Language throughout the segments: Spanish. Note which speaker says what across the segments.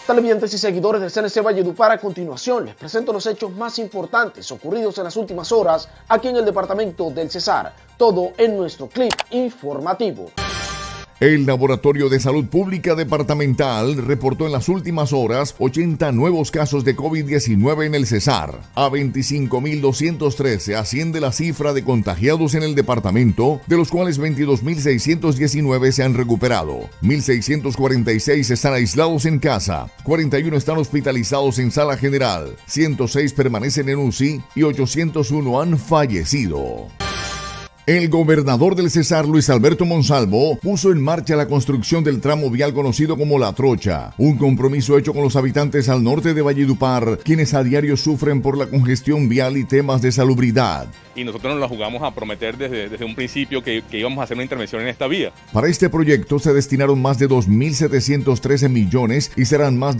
Speaker 1: Televidentes y seguidores del CNC Valledupar, a continuación les presento los hechos más importantes ocurridos en las últimas horas aquí en el departamento del Cesar. Todo en nuestro clip informativo.
Speaker 2: El Laboratorio de Salud Pública Departamental reportó en las últimas horas 80 nuevos casos de COVID-19 en el Cesar. A 25.213 asciende la cifra de contagiados en el departamento, de los cuales 22.619 se han recuperado. 1.646 están aislados en casa, 41 están hospitalizados en sala general, 106 permanecen en UCI y 801 han fallecido. El gobernador del Cesar, Luis Alberto Monsalvo, puso en marcha la construcción del tramo vial conocido como La Trocha, un compromiso hecho con los habitantes al norte de Valledupar, quienes a diario sufren por la congestión vial y temas de salubridad.
Speaker 3: Y nosotros nos la jugamos a prometer desde un principio que íbamos a hacer una intervención en esta vía.
Speaker 2: Para este proyecto se destinaron más de 2.713 millones y serán más de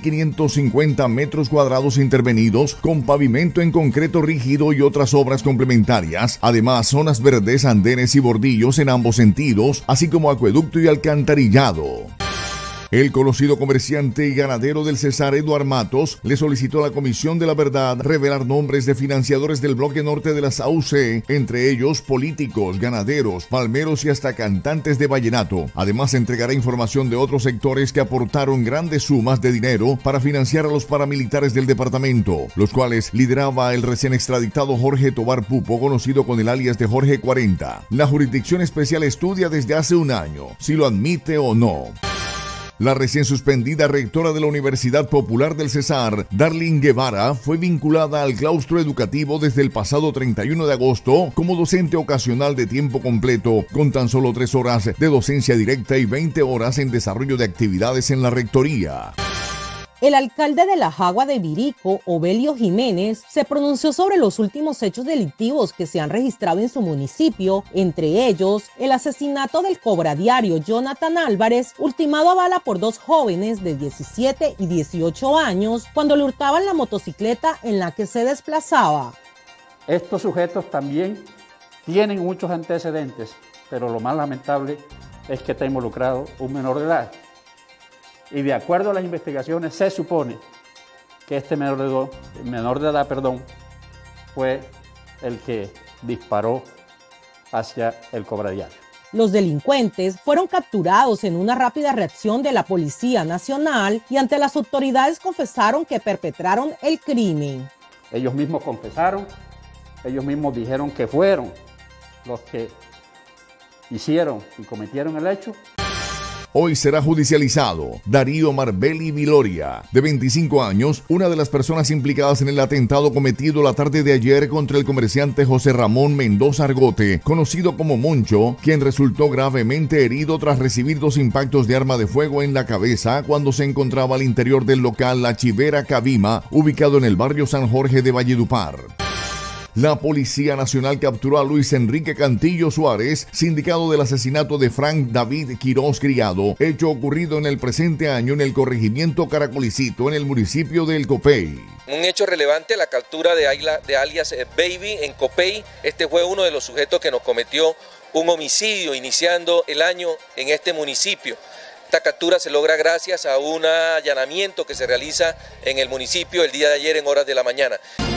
Speaker 2: 8.550 metros cuadrados intervenidos con pavimento en concreto rígido y otras obras complementarias. Además, zonas verdes, andenes y bordillos en ambos sentidos, así como acueducto y alcantarillado. El conocido comerciante y ganadero del Cesar, Eduard Matos, le solicitó a la Comisión de la Verdad revelar nombres de financiadores del bloque norte de las AUC, entre ellos políticos, ganaderos, palmeros y hasta cantantes de vallenato. Además, entregará información de otros sectores que aportaron grandes sumas de dinero para financiar a los paramilitares del departamento, los cuales lideraba el recién extraditado Jorge Tobar Pupo, conocido con el alias de Jorge 40. La Jurisdicción Especial estudia desde hace un año si lo admite o no. La recién suspendida rectora de la Universidad Popular del Cesar, Darlene Guevara, fue vinculada al claustro educativo desde el pasado 31 de agosto como docente ocasional de tiempo completo, con tan solo 3 horas de docencia directa y 20 horas en desarrollo de actividades en la rectoría.
Speaker 4: El alcalde de La Jagua de Virico, Obelio Jiménez, se pronunció sobre los últimos hechos delictivos que se han registrado en su municipio, entre ellos el asesinato del cobradiario Jonathan Álvarez, ultimado a bala por 2 jóvenes de 17 y 18 años cuando le hurtaban la motocicleta en la que se desplazaba.
Speaker 5: Estos sujetos también tienen muchos antecedentes, pero lo más lamentable es que está involucrado un menor de edad. Y de acuerdo a las investigaciones se supone que este menor de edad fue el que disparó hacia el cobradiario.
Speaker 4: Los delincuentes fueron capturados en una rápida reacción de la Policía Nacional y ante las autoridades confesaron que perpetraron el crimen.
Speaker 5: Ellos mismos confesaron, ellos mismos dijeron que fueron los que hicieron y cometieron el hecho.
Speaker 2: Hoy será judicializado Darío Marbeli Viloria, de 25 años, una de las personas implicadas en el atentado cometido la tarde de ayer contra el comerciante José Ramón Mendoza Argote, conocido como Moncho, quien resultó gravemente herido tras recibir 2 impactos de arma de fuego en la cabeza cuando se encontraba al interior del local La Chivera Cabima, ubicado en el barrio San Jorge de Valledupar. La Policía Nacional capturó a Luis Enrique Cantillo Suárez, sindicado del asesinato de Frank David Quiroz Criado, hecho ocurrido en el presente año en el corregimiento Caracolicito, en el municipio de El Copey.
Speaker 6: Un hecho relevante, la captura de alias Baby en Copey. Este fue uno de los sujetos que nos cometió un homicidio iniciando el año en este municipio. Esta captura se logra gracias a un allanamiento que se realiza en el municipio el día de ayer en horas de la mañana.